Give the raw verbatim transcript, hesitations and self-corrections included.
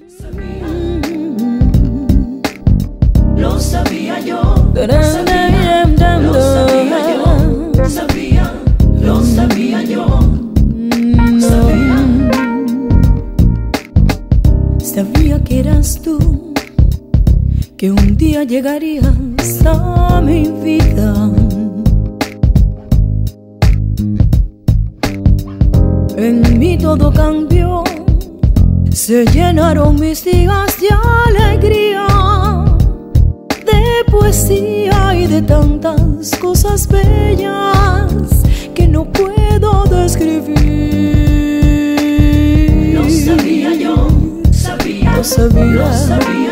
Sabía, lo sabía yo, sabía, lo sabía yo, sabía, lo sabía yo, sabía. Sabía que eras tú, que un día llegarías a mi vida. En mí todo cambió, se llenaron mis días de alegría, de poesía y de tantas cosas bellas que no puedo describir. Lo sabía yo, sabía, lo sabía, lo sabía